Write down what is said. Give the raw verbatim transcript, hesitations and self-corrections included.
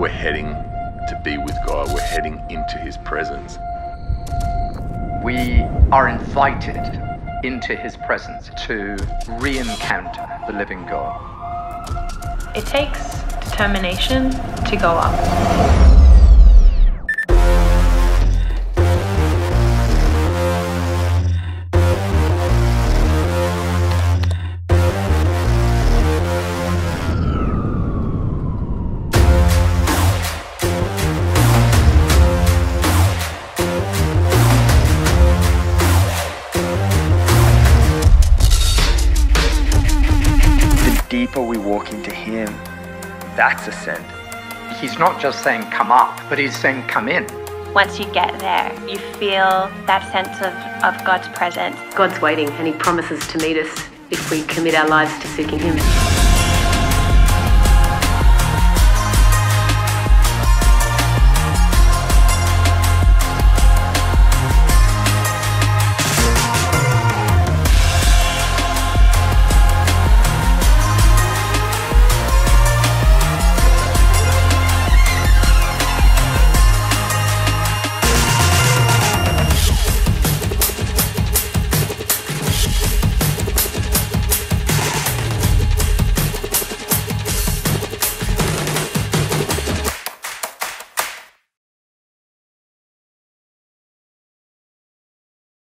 heading to be with God. We're heading into His presence. We are invited into His presence to re-encounter the living God. It takes determination to go up. The deeper we walk into Him, that's ascent. He's not just saying come up, but He's saying come in. Once you get there, you feel that sense of, of God's presence. God's waiting and He promises to meet us if we commit our lives to seeking Him.